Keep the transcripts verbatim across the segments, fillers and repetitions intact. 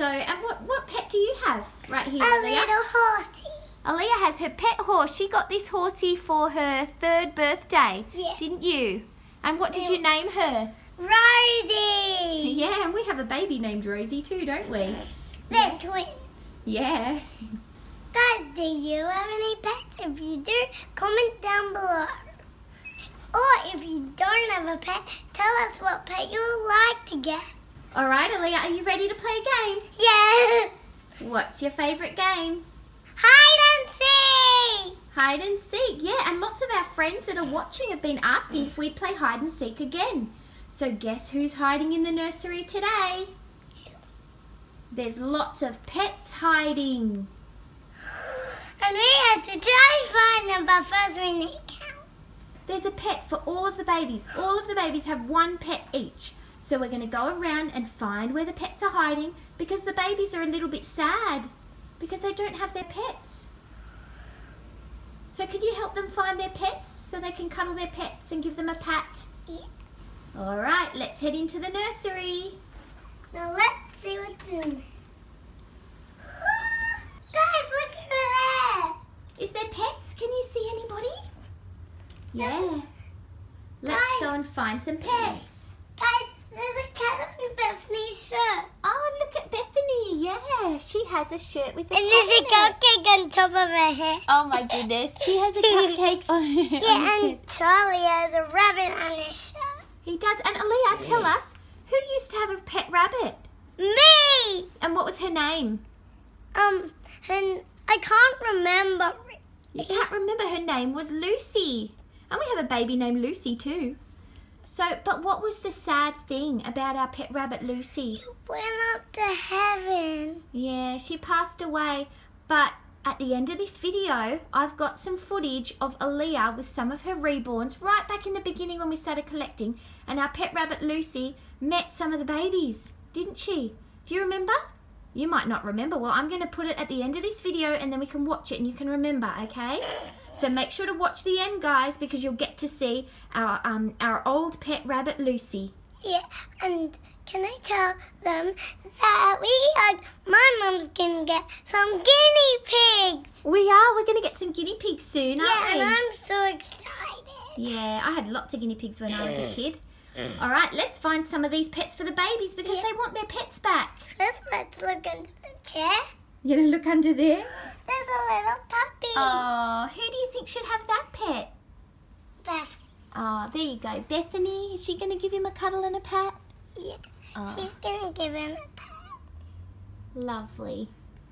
So, and what, what pet do you have right here, A Aaliyah? little horsey. Aaliyah has her pet horse. She got this horsey for her third birthday, Yeah. didn't you? And what did Yeah. you name her? Rosie. Yeah, and we have a baby named Rosie too, don't we? They're twins. Yeah. Guys, do you have any pets? If you do, comment down below. Or if you don't have a pet, tell us what pet you would like to get. All right, Aaliyah, are you ready to play a game? Yes. What's your favourite game? Hide and seek. Hide and seek, yeah, and lots of our friends that are watching have been asking if we'd play hide and seek again. So guess who's hiding in the nursery today? There's lots of pets hiding. And we have to try to find them, but first we need to count. There's a pet for all of the babies. All of the babies have one pet each. So we're going to go around and find where the pets are hiding because the babies are a little bit sad because they don't have their pets. So could you help them find their pets so they can cuddle their pets and give them a pat? Yeah. All right, let's head into the nursery. Now let's see what's in there. Guys, look over there. Is there pets? Can you see anybody? Yeah. Let's Guys. go and find some pets. Guys, there's a cat on Bethany's shirt. Oh, look at Bethany. Yeah, she has a shirt with a And cat there's a in it. cupcake on top of her head. Oh my goodness, she has a cupcake on her. Yeah, and Charlie has a rabbit on his shirt. He does. And Aaliyah, tell us, who used to have a pet rabbit? Me! And what was her name? Um, and I can't remember. You can't remember. Her name was Lucy. And we have a baby named Lucy too. So, but what was the sad thing about our pet rabbit Lucy? Went up to heaven. Yeah, she passed away. But at the end of this video, I've got some footage of Aaliyah with some of her reborns right back in the beginning when we started collecting. And our pet rabbit Lucy met some of the babies, didn't she? Do you remember? You might not remember. Well, I'm going to put it at the end of this video and then we can watch it and you can remember, okay? So make sure to watch the end, guys, because you'll get to see our um our old pet rabbit Lucy. Yeah, and can I tell them that we like my mum's gonna get some guinea pigs. We are. We're going to get some guinea pigs soon, aren't Yeah, we? and I'm so excited. Yeah, I had lots of guinea pigs when I was a kid. All right, let's find some of these pets for the babies because Yeah. they want their pets back. First, let's look under the chair. You're going to look under there? There's a little puppy. Oh, who do you think should have that pet? Beth. Oh, there you go. Bethany, is she going to give him a cuddle and a pat? Yeah, Oh, she's gonna give him a pat. lovely.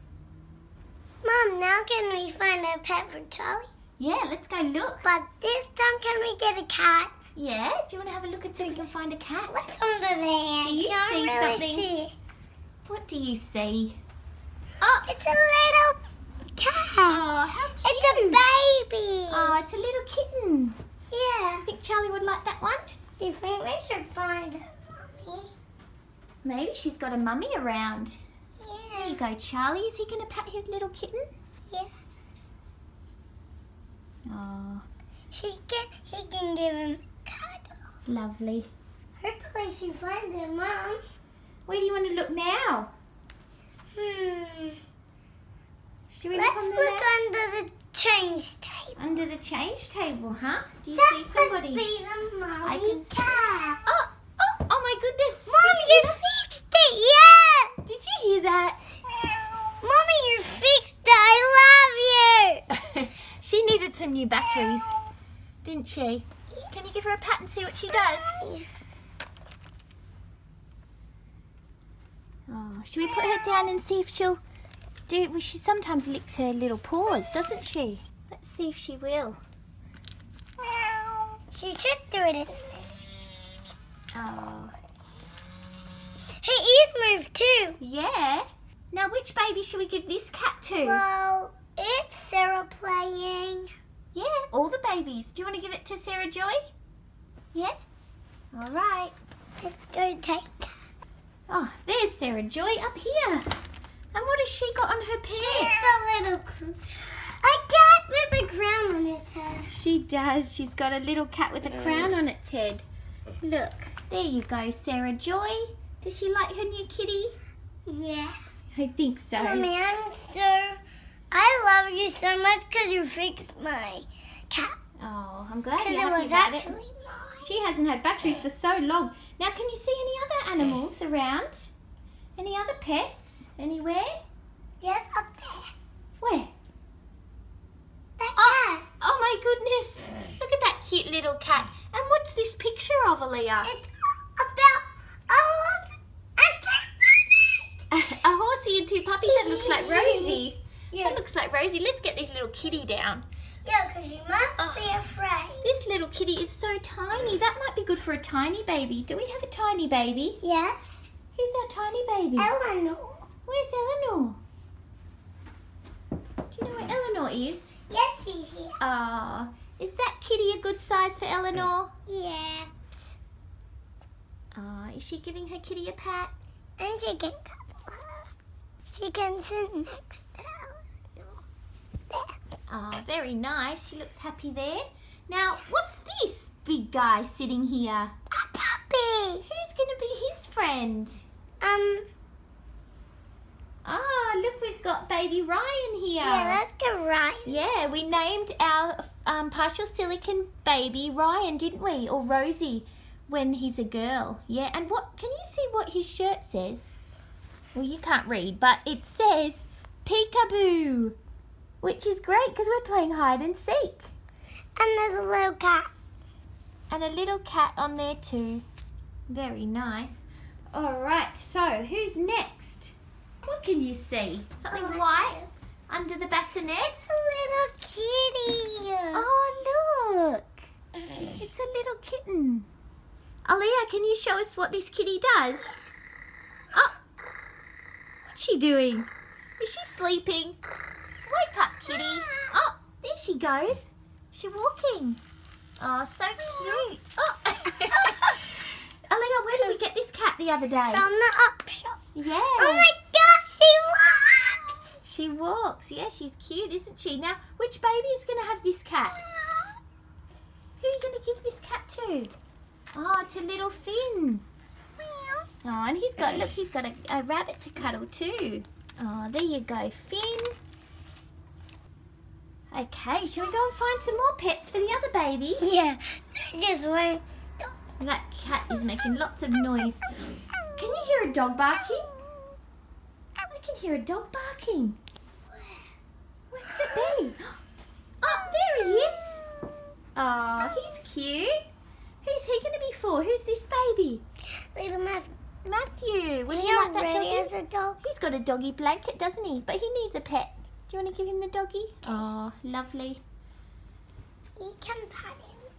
Mom, now can we find a pet for Charlie? Yeah, let's go look. But this time, can we get a cat? Yeah, do you want to have a look and see if we can find a cat? What's under there? Do you Can't see really something? see. What do you see? Oh, It's a little cat. oh how cute. It's a baby. Oh, it's a little kitten. Yeah. I think Charlie would like that one. Do you think we should find a mommy? Maybe she's got a mummy around. There you Yeah. go, Charlie. Is he going to pat his little kitten? Yeah. Oh, She can. He can give him a cuddle. lovely. Hopefully she finds him, Mom. Where do you want to look now? Hmm. Should we Let's look on the look left? under the change table. Under the change table, huh? Do you That see somebody? must be the mommy I can see- cat. Oh, oh, oh my goodness. Mom, Did you you hear fixed it, yeah! that? Did you hear that? Mommy, you fixed it. I love you. She needed some new batteries, didn't she? Can you give her a pat and see what she does? Oh, should we put her down and see if she'll do? Well, she sometimes licks her little paws, doesn't she? Let's see if she will. She should do it. Oh, Her ears move too. yeah. Now, which baby should we give this cat to? Well, it's Sarah playing. Yeah, all the babies. Do you want to give it to Sarah Joy? Yeah? All right. Let's go take her. Oh, there's Sarah Joy up here. And what has she got on her She's pants? a little cr- a cat with a crown on its head. She does. She's got a little cat with a crown on its head. Look, there you go, Sarah Joy. Does she like her new kitty? Yeah. I think so. Mommy, I'm so... I love you so much because you fixed my cat. Oh, I'm glad Because you're it happy was about actually it. mine. She hasn't had batteries for so long. Now, can you see any other animals around? Any other pets? Anywhere? Yes, up there. Where? That Oh, cat. oh my goodness. Look at that cute little cat. And what's this picture of, Aaliyah? It's about a horse and two puppies. A horsey and two puppies. That looks like Rosie. Yeah, That looks like Rosie. Let's get this little kitty down. yeah, because you must Oh. be afraid. This little kitty is so tiny. That might be good for a tiny baby. Do we have a tiny baby? Yes. Who's our tiny baby? Eleanor. Where's Eleanor? Do you know where Eleanor is? Yes, she's here. Ah, is that kitty a good size for Eleanor? Yeah. Ah, is she giving her kitty a pat? And she can cuddle her. She can sit next to Eleanor. There. Ah, very nice. She looks happy there. Now, what's this big guy sitting here? A puppy. Who's going to be his friend? Um, Ah, look, we've got baby Ryan here. yeah, let's go right. Yeah, we named our um, partial silicon baby Ryan, didn't we? Or Rosie, when he's a girl. Yeah, and what? Can you see what his shirt says? Well, you can't read, but it says Peekaboo, which is great because we're playing hide and seek. And there's a little cat. And a little cat on there too. Very nice. All right, so who's next? What can you see? Something Oh, white under the bassinet? A little kitty. Oh, look. It's a little kitten. Aaliyah, can you show us what this kitty does? Oh, what's she doing? Is she sleeping? Wake up, kitty. Oh, there she goes. She's walking. Oh, so cute. Oh. Aaliyah, where did we get this cat the other day? From the up shop. Yeah. Oh my god, she walks. She walks. Yeah, she's cute, isn't she? Now, which baby is going to have this cat? Who are you going to give this cat to? Oh, to little Finn. Oh, and he's got, look, he's got a, a rabbit to cuddle too. Oh, there you go, Finn. Okay, shall we go and find some more pets for the other babies? Yeah, I just won't stop. That cat is making lots of noise. Can you hear a dog barking? I can hear a dog barking. Where could it be? Oh, there he is. Oh, he's cute. Who's he going to be for? Who's this baby? Little Matthew. Matthew. Would He you like that already doggy? has a dog. He's got a doggy blanket, doesn't he? But he needs a pet. Do you want to give him the doggy? Oh, lovely. He can pat him.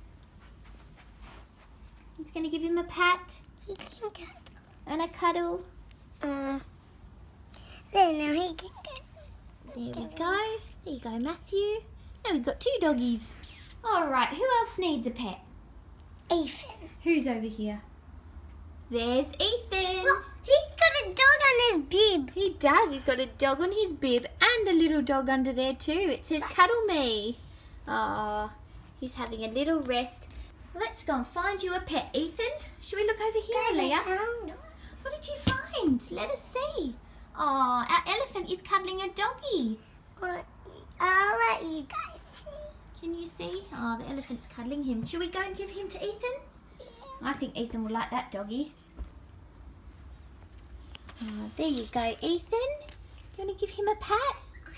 He's going to give him a pat He can cuddle. and a cuddle. Uh, there, now he can cuddle. There we go. There you go, Matthew. Now we've got two doggies. All right, who else needs a pet? Ethan. Who's over here? There's Ethan. Look, he's got a dog on his bib. He does. He's got a dog on his bib and a little dog under there too. It says Cuddle Me. Oh, he's having a little rest. Let's go and find you a pet, Ethan. Should we look over here, Leah? What did you find? Let us see. Oh, our elephant is cuddling a doggy. Well, I'll let you guys see. Can you see? Oh, the elephant's cuddling him. Should we go and give him to Ethan? I think Ethan will like that doggy. Oh, there you go, Ethan. Do you want to give him a pat?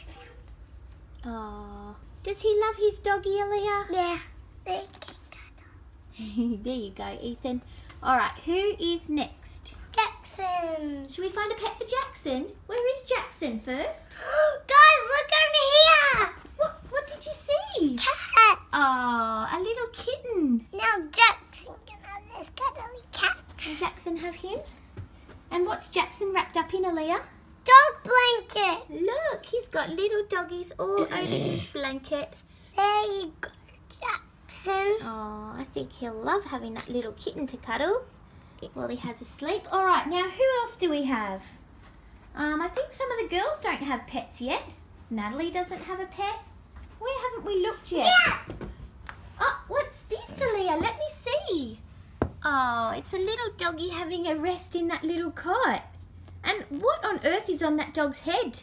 Oh, does he love his doggy, Aaliyah? Yeah, they can cuddle. There you go, Ethan. All right, who is next? Jackson. Should we find a pet for Jackson? Where is Jackson first? Guys, look over here. What? What did you see? Cat. Oh, a little kitten. Now Jackson can have this cuddly cat. Can Jackson have him? And what's Jackson wrapped up in, Aaliyah? Dog blanket. Look, he's got little doggies all over his blanket. There you go, Jackson. Oh, I think he'll love having that little kitten to cuddle while he has a sleep. All right, now who else do we have? Um, I think some of the girls don't have pets yet. Natalie doesn't have a pet. Where haven't we looked yet? Yeah. Oh, what's this, Aaliyah? Let me see. Oh, it's a little doggy having a rest in that little cot. And what on earth is on that dog's head?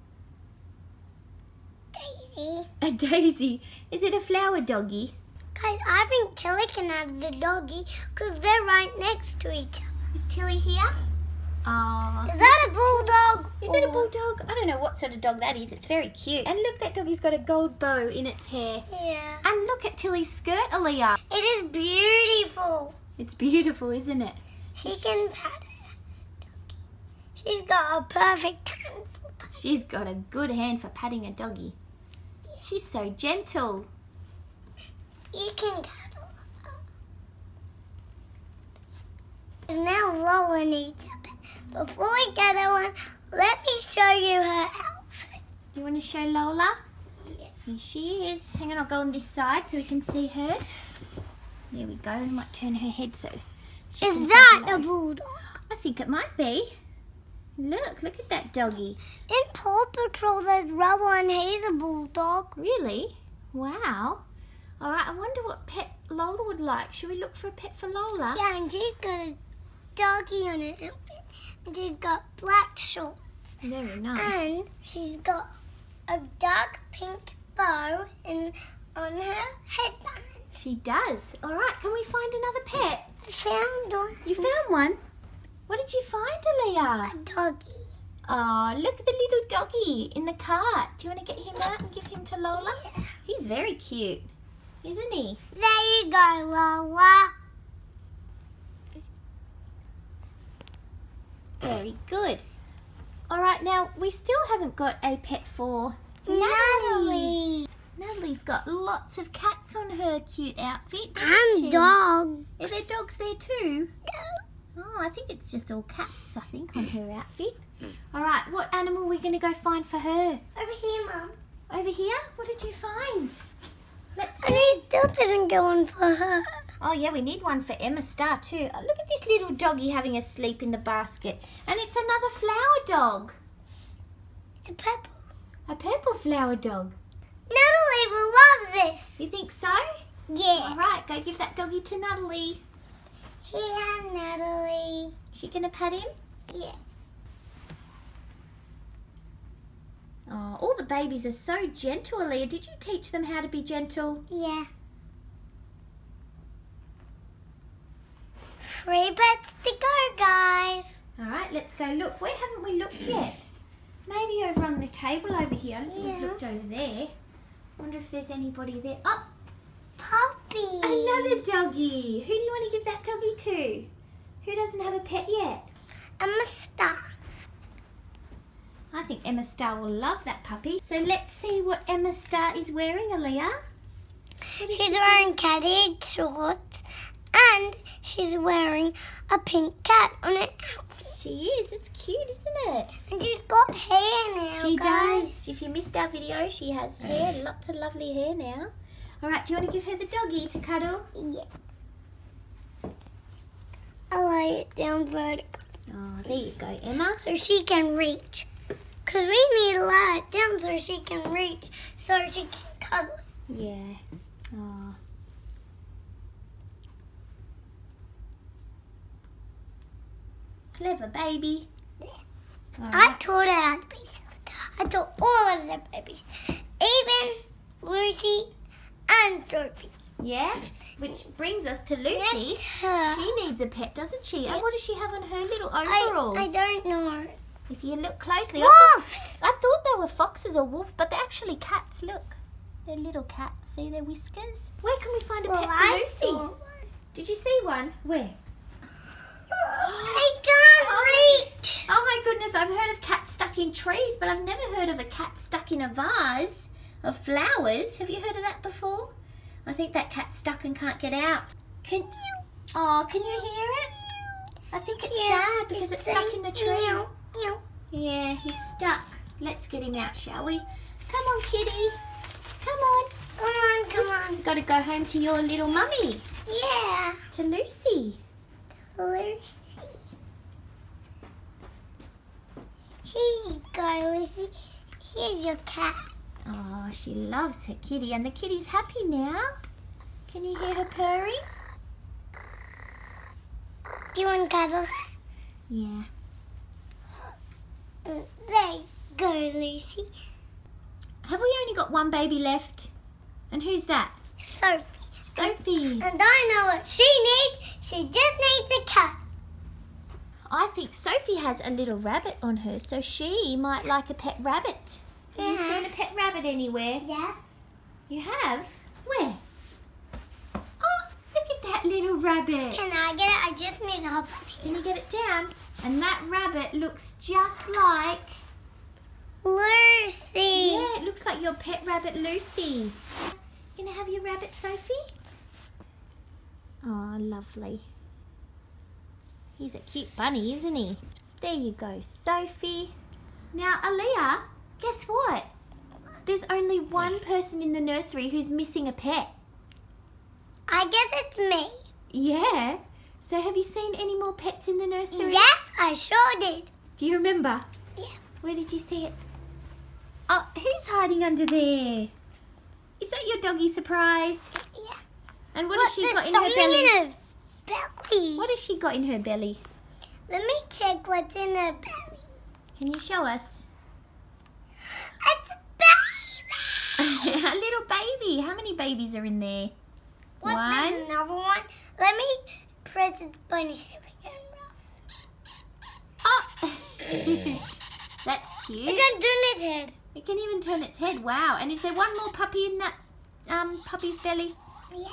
Daisy. A daisy. Is it a flower doggy? Guys, I think Tilly can have the doggy because they're right next to each other. Is Tilly here? Oh. Is that a bulldog? Is it a bulldog? I don't know what sort of dog that is. It's very cute. And look, that doggy's got a gold bow in its hair. Yeah. And look at Tilly's skirt, Aaliyah. It is beautiful. It's beautiful, isn't it? She can pat her doggy. She's got a perfect hand for patting. She's got a good hand for patting a doggy. She's so gentle. You can cuddle her. Now Lola needs a pet. Before we get her one, let me show you her outfit. Do you want to show Lola? Yeah. Here she is. Hang on, I'll go on this side so we can see her. There we go. I might turn her head so she can Is say that hello. a bulldog? I think it might be. Look, look at that doggy. In Paw Patrol, there's Rubble and he's a bulldog. Really? Wow. All right, I wonder what pet Lola would like. Should we look for a pet for Lola? Yeah, and she's got a doggy on her outfit. And she's got black shorts. Very nice. And she's got a dark pink bow in, on her headband. She does. All right, can we find another pet? I found one. You found one? What did you find, Aaliyah? A doggy. Oh, look at the little doggy in the cart. Do you want to get him out and give him to Lola? Yeah. He's very cute, isn't he? There you go, Lola. Very good. All right, now we still haven't got a pet for Natalie. Natalie's got lots of cats on her cute outfit, doesn't And she? dog. Are there dogs there too? Oh, I think it's just all cats, I think, on her outfit. All right, what animal are we going to go find for her? Over here, Mum. Over here? What did you find? Let's see. And he still didn't go on for her. Oh, yeah, we need one for Emma Star too. Oh, look at this little doggy having a sleep in the basket. And it's another flower dog. It's a purple. A purple flower dog. Natalie will love this. You think so? Yeah. All right, go give that doggy to Natalie. Here, Natalie. Is she going to pat him? Yeah. Oh, all the babies are so gentle, Aaliyah. Did you teach them how to be gentle? Yeah. Three pets to go, guys. All right, let's go look. Where haven't we looked yet? Maybe over on the table over here. I don't think Yeah. we've looked over there. Wonder if there's anybody there. Oh, Puppy. another doggy. Who do you want to give that doggy to? Who doesn't have a pet yet? Emma Star. I think Emma Star will love that puppy. So let's see what Emma Star is wearing, Aaliyah. What is She's she- wearing cat-eared shorts and she's wearing a pink cat on her outfit. She is. It's cute, isn't it? And she's got hair now, She guys. does. If you missed our video, she has hair, lots of lovely hair now. All right, do you want to give her the doggy to cuddle? Yeah. I'll lay it down vertical Oh, there you go, Emma. so she can reach. Because we need to lay it down so she can reach, so she can cuddle. Yeah. Oh. Clever baby. Yeah. All I right. taught her how to be soft. I taught all of the babies, even Lucy and Sophie. Yeah. Which brings us to Lucy. Next her. She needs a pet, doesn't she? And Yeah. what does she have on her little I, overalls? I don't know. If you look closely, I thought, Wolves! I thought they were foxes or wolves, but they're actually cats. Look, they're little cats. See their whiskers? Where can we find a Well, pet for I Lucy? saw one. Did you see one? Where? I can't reach. Oh my goodness, I've heard of cats stuck in trees, but I've never heard of a cat stuck in a vase of flowers. Have you heard of that before? I think that cat's stuck and can't get out. Can you? Oh, can you hear it? I think it's sad because it's, stuck in the tree. Meow, meow. Yeah, he's stuck. Let's get him out, shall we? Come on, kitty. Come on. Come on, come on. Got to go home to your little mummy, Yeah. to Lucy. Lucy. Here you go, Lucy. Here's your cat. Oh, she loves her kitty, and the kitty's happy now. Can you hear her purring? Do you want to cuddle her? Yeah. There you go, Lucy. Have we only got one baby left? And who's that? Sophie. Sophie. And I know what she needs. She just needs a cat. I think Sophie has a little rabbit on her, so she might like a pet rabbit. Have you Yeah. seen a pet rabbit anywhere? Yes. You have? Where? Oh, look at that little rabbit. Can I get it? I just need to hop on Can you get it down? And that rabbit looks just like... Lucy. Yeah, it looks like your pet rabbit, Lucy. Gonna have your rabbit, Sophie? Oh, lovely. He's a cute bunny, isn't he? There you go, Sophie. Now, Aaliyah, guess what? There's only one person in the nursery who's missing a pet. I guess it's me. Yeah. So have you seen any more pets in the nursery? Yes, I sure did. Do you remember? Yeah. Where did you see it? Oh, who's hiding under there? Is that your doggy Surprise? Yeah. And what Look, has she there's got in her something belly? in her belly. What has she got in her belly? Let me check what's in her belly. Can you show us? It's a baby. A little baby. How many babies are in there? What, One. there's another one? Let me press its bunny shape again. Oh! That's cute. It can turn its head. It can even turn its head. Wow. And is there one more puppy in that um, puppy's belly? Yeah.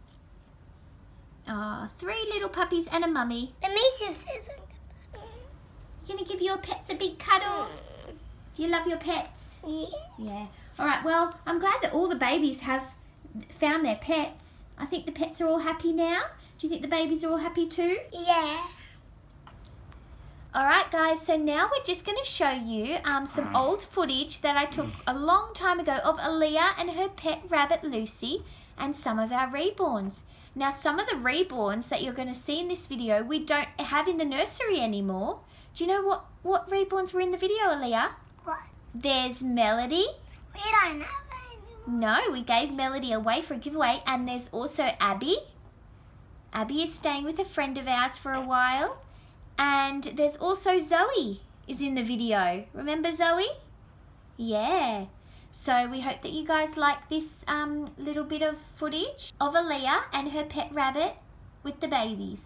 Oh, three little puppies and a mummy. Let me see if there's a... You gonna give your pets a big cuddle? Do you love your pets? Yeah. Yeah. All right. Well, I'm glad that all the babies have found their pets. I think the pets are all happy now. Do you think the babies are all happy too? Yeah. All right, guys. So now we're just going to show you um, some old footage that I took a long time ago of Aaliyah and her pet rabbit Lucy and some of our reborns. Now, some of the reborns that you're going to see in this video we don't have in the nursery anymore. Do you know what, what reborns were in the video, Aaliyah? What? There's Melody. We don't have any. No, we gave Melody away for a giveaway. And there's also Abby. Abby is staying with a friend of ours for a while. And there's also Zoe is in the video. Remember Zoe? Yeah. So we hope that you guys like this um, little bit of footage of Aaliyah and her pet rabbit with the babies.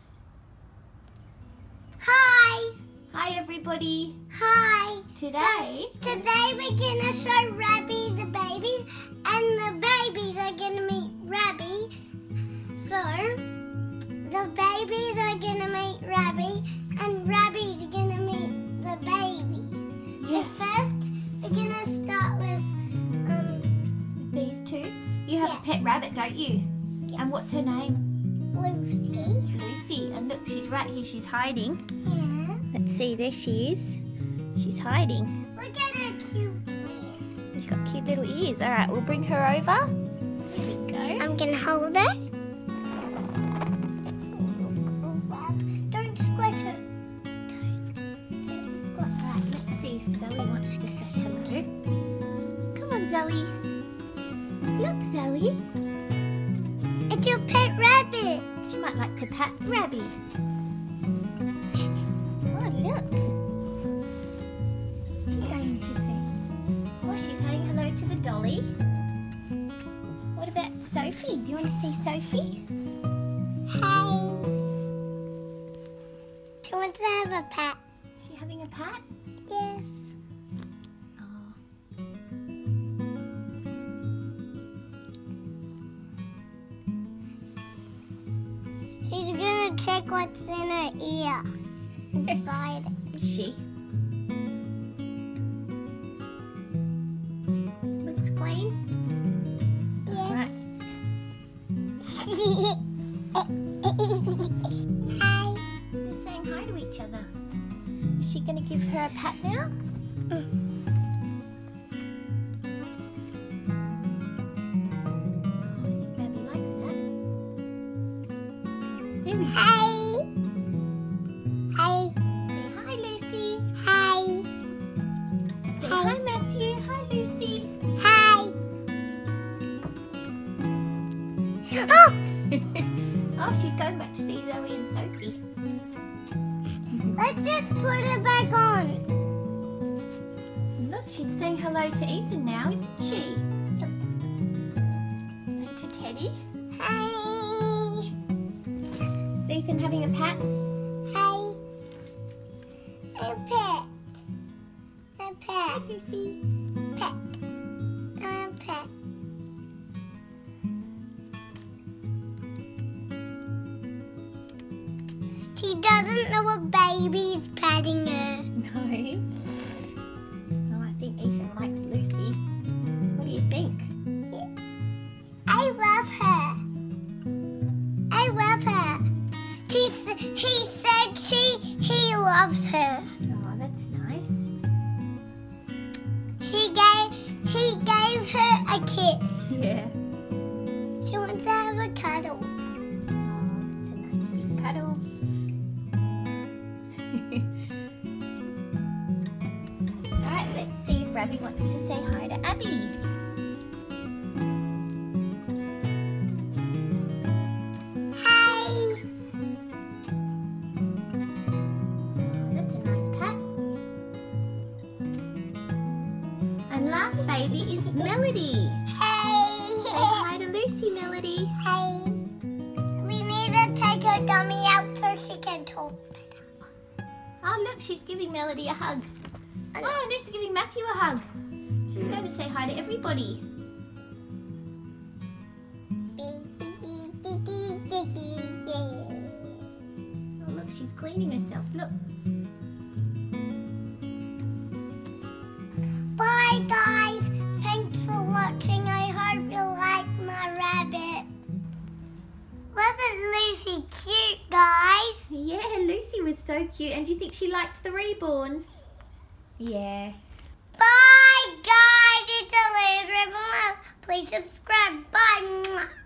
Hi. Hi everybody. Hi. Today, So, today we're going to show Rabby the babies, and the babies are going to meet Rabby. So, the babies are going to meet Rabby, and Rabby's going to meet the babies. So Yeah. first, we're going to start with, um, these two. You have Yeah. a pet rabbit, don't you? Yeah. And what's her name? Lucy. Lucy. And look, she's right here. She's hiding. Yeah. Let's see. There she is. She's hiding. Look at her cute ears. She's got cute little ears. All right, we'll bring her over. There we go. I'm going to hold her. Don't squish her. Don't squish her. Let's see if Zoe wants to say hello. Come on, Zoe. Look, Zoe. It's your pet rabbit. She might like to pat Rabby. Oh, look. What's she going to say? Oh, she's saying hello to the dolly. What about Sophie? Do you want to see Sophie? Hey. She wants to have a pet. Is she having a pat? Yes. Oh. She's gonna check what's in her ear. Inside it. Is she? Looks clean. Right. Hi. They're saying hi to each other. Is she going to give her a pat now? I think Rabby likes that. There we go. Hi. Hi. Say hi, Lucy. Hi. Say Hi. hi, Matthew. Hi, Lucy. Hi. Oh. Oh, she's going back to see Zoe and Sophie. Let's just put it back on. She's saying hello to Ethan now, isn't she? Yep. And to Teddy. Hey. Is Ethan having a pat? Hey. A pet. A pet. Lucy. Pet. I'm a pet. She doesn't know a baby's patting her. No. Oh, I think Ethan likes Lucy. What do you think? Yeah. I love her. I love her. She, he said she he loves her. Oh, that's nice. She gave he gave her a kiss. Yeah. She wants to have a cuddle. Oh, it's a nice big cuddle. Alright, let's see if Rabbie wants to say hi to Abby. Hey. That's a nice pat. And last baby is Melody. Hey. Say hi to Lucy, Melody. Hey. We need to take her dummy out so she can talk better. Oh, look, she's giving Melody a hug. Oh, no, she's giving Matthew a hug. She's going to say hi to everybody. Oh, look, she's cleaning herself. Look. Bye guys. Thanks for watching. I hope you like my rabbit. Wasn't Lucy cute, guys? Yeah, Lucy was so cute. And do you think she liked the reborns? Yeah. Bye guys. It's a Liz Ribbon. Please subscribe. Bye.